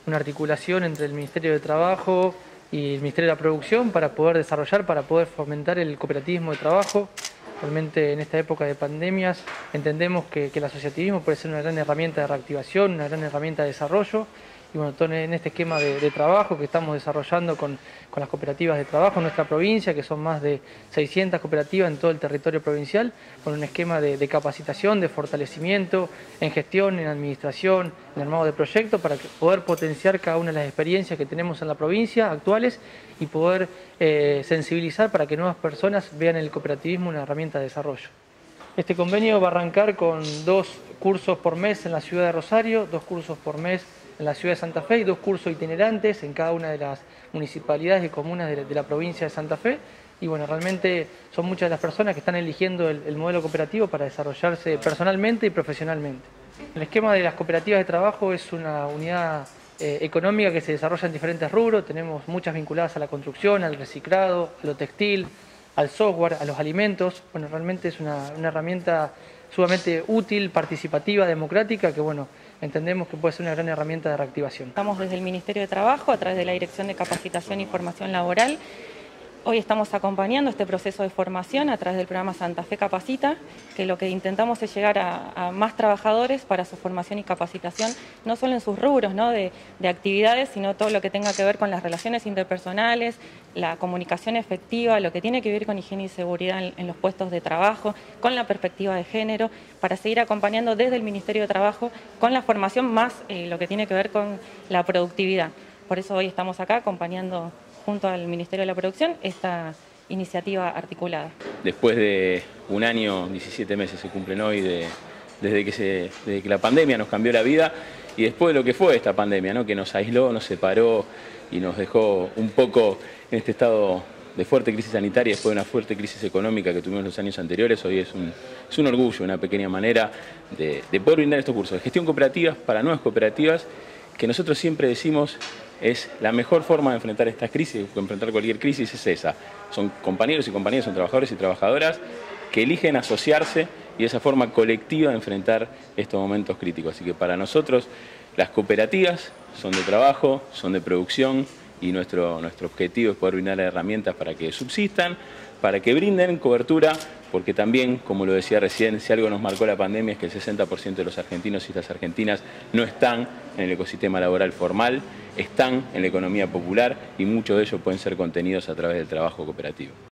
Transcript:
una articulación entre el Ministerio de Trabajo y el Ministerio de la Producción para poder desarrollar, para poder fomentar el cooperativismo de trabajo. Realmente en esta época de pandemias entendemos que el asociativismo puede ser una gran herramienta de reactivación, una gran herramienta de desarrollo. Y bueno, todo en este esquema de trabajo que estamos desarrollando con las cooperativas de trabajo en nuestra provincia, que son más de 600 cooperativas en todo el territorio provincial, con un esquema de capacitación, de fortalecimiento, en gestión, en administración, en armado de proyectos, para poder potenciar cada una de las experiencias que tenemos en la provincia actuales y poder sensibilizar para que nuevas personas vean el cooperativismo una herramienta de desarrollo. Este convenio va a arrancar con 2 cursos por mes en la ciudad de Rosario, 2 cursos por mes en la ciudad de Santa Fe y 2 cursos itinerantes en cada una de las municipalidades y comunas de la provincia de Santa Fe. Y bueno, realmente son muchas de las personas que están eligiendo el modelo cooperativo para desarrollarse personalmente y profesionalmente. El esquema de las cooperativas de trabajo es una unidad económica que se desarrolla en diferentes rubros. Tenemos muchas vinculadas a la construcción, al reciclado, a lo textil, al software, a los alimentos. Bueno, realmente es una herramienta sumamente útil, participativa, democrática, que bueno, entendemos que puede ser una gran herramienta de reactivación. Estamos desde el Ministerio de Trabajo, a través de la Dirección de Capacitación y Formación Laboral. Hoy estamos acompañando este proceso de formación a través del programa Santa Fe Capacita, que lo que intentamos es llegar a más trabajadores para su formación y capacitación, no solo en sus rubros, ¿no? de actividades, sino todo lo que tenga que ver con las relaciones interpersonales, la comunicación efectiva, lo que tiene que ver con higiene y seguridad en los puestos de trabajo, con la perspectiva de género, para seguir acompañando desde el Ministerio de Trabajo con la formación más lo que tiene que ver con la productividad. Por eso hoy estamos acá acompañando junto al Ministerio de la Producción esta iniciativa articulada. Después de un año, 17 meses se cumplen hoy desde que la pandemia nos cambió la vida y después de lo que fue esta pandemia, ¿no? Que nos aisló, nos separó y nos dejó un poco en este estado de fuerte crisis sanitaria después de una fuerte crisis económica que tuvimos los años anteriores. Hoy es un orgullo, una pequeña manera de poder brindar estos cursos de gestión cooperativas para nuevas cooperativas, que nosotros siempre decimos es la mejor forma de enfrentar estas crisis, de enfrentar cualquier crisis es esa. Son compañeros y compañeras, son trabajadores y trabajadoras que eligen asociarse y de esa forma colectiva de enfrentar estos momentos críticos. Así que para nosotros las cooperativas son de trabajo, son de producción y nuestro objetivo es poder brindar herramientas para que subsistan, para que brinden cobertura, porque también, como lo decía recién, si algo nos marcó la pandemia es que el 60% de los argentinos y las argentinas no están en el ecosistema laboral formal, están en la economía popular y muchos de ellos pueden ser contenidos a través del trabajo cooperativo.